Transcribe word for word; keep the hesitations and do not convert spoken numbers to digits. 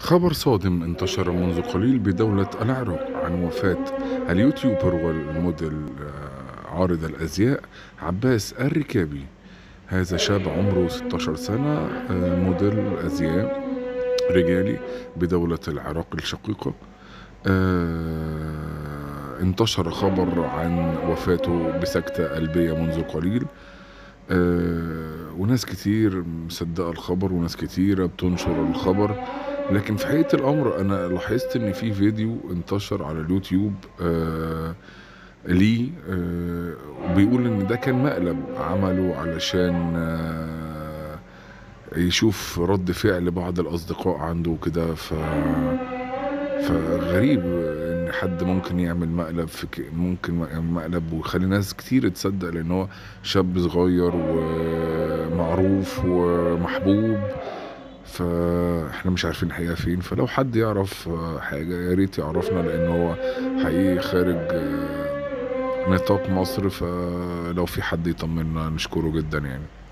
خبر صادم انتشر منذ قليل بدولة العراق عن وفاة اليوتيوبر والموديل آه، عارض الأزياء عباس الركابي. هذا شاب عمره ستة عشر سنة، آه، موديل أزياء رجالي بدولة العراق الشقيقة. آه، انتشر خبر عن وفاته بسكتة قلبية منذ قليل. آه، وناس كتير مصدقة الخبر وناس كتيرة بتنشر الخبر، لكن في حقيقة الأمر أنا لاحظت إن في فيديو انتشر على اليوتيوب آه ليه، آه وبيقول إن ده كان مقلب عمله علشان آه يشوف رد فعل بعض الأصدقاء عنده وكده. ف فغريب إن حد ممكن يعمل مقلب في ك... ممكن يعمل مقلب ويخلي ناس كتير تصدق، لأن هو شاب صغير ومعروف ومحبوب. فاحنا مش عارفين الحقيقة فين، فلو حد يعرف آه، حاجة يا ريت يعرفنا، لأن هو حقيقي خارج آه، نطاق مصر. فلو في حد يطمنا نشكره جدا يعني.